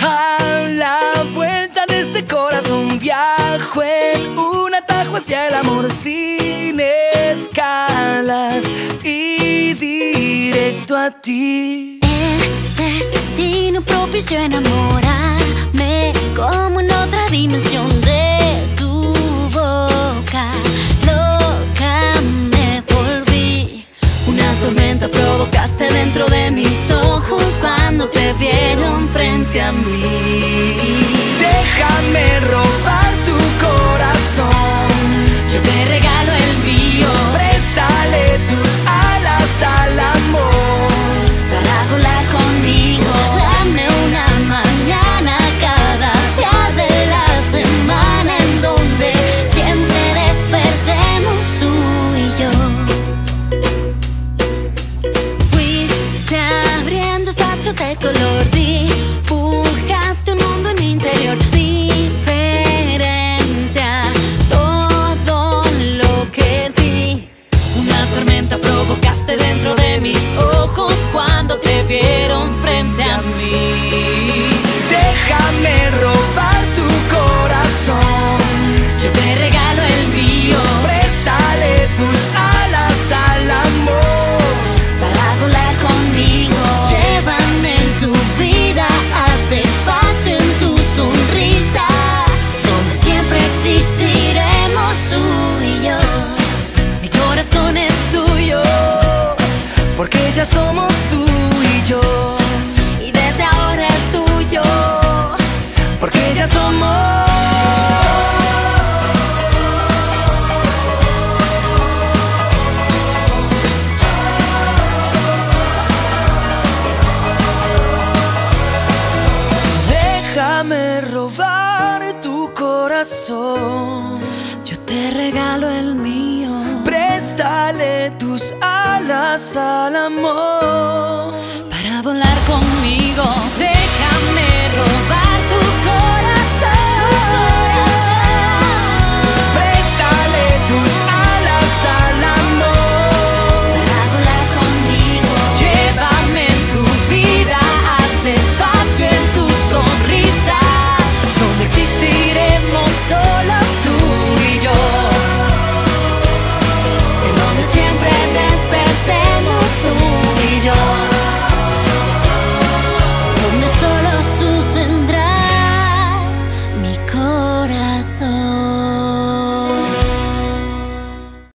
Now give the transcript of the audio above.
A la vuelta de este corazón viajo en un atajo hacia el amor sin escalas y directo a ti. El destino propició enamorarme como en otra dimensión de tu boca. Loca me volví, una tormenta provocaste dentro de mis ojos cuando te vieron frente a mí. Déjame robar tu corazón, Yo te regalo el mío préstale tus alas al amor. para volar conmigo. Dame una mañana cada día de la semana en donde siempre despertemos tú y yo. Fuiste abriendo espacios de color, dibujaste un mundo en mi interior diferente a todo lo que vi. Una tormenta provocaste dentro de mis ojos cuando te vieron frente a mí. Déjame robar tu corazón, Yo te regalo el mío préstale tus alas al amor. para volar conmigo. Llévame en tu vida, haz espacio en tu sonrisa, donde siempre existiremos tú y yo. Mi corazón es tuyo Porque ya somos tú y yo, y desde ahora es tuyo. porque ya somos. Déjame robar tu corazón, Yo te regalo el mío préstale tus alas al amor.